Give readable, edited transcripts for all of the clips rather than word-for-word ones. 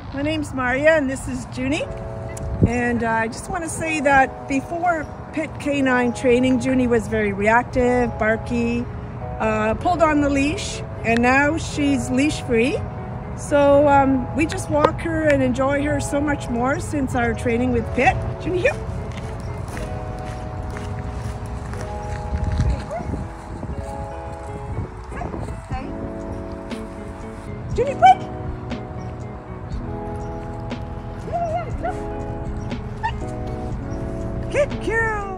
My name's Maria and this is Juni. And I just want to say that before pit canine training, Juni was very reactive, barky, pulled on the leash, and now she's leash free. So we just walk her and enjoy her so much more since our training with Pit. Juni, here. Juni, quick! Good girl!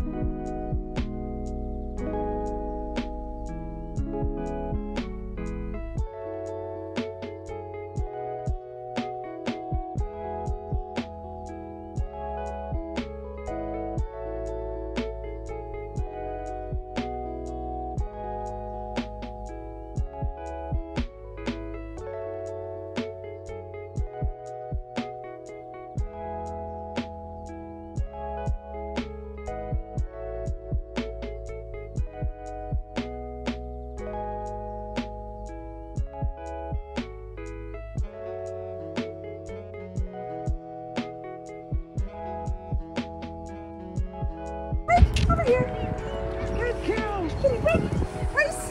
Over here. Good girl. Kitty, wait. Nice.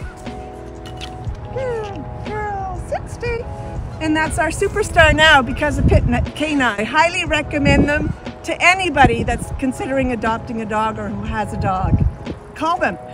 Good girl. Sit steady. And that's our superstar now because of Pit Canine. I highly recommend them to anybody that's considering adopting a dog or who has a dog. Call them.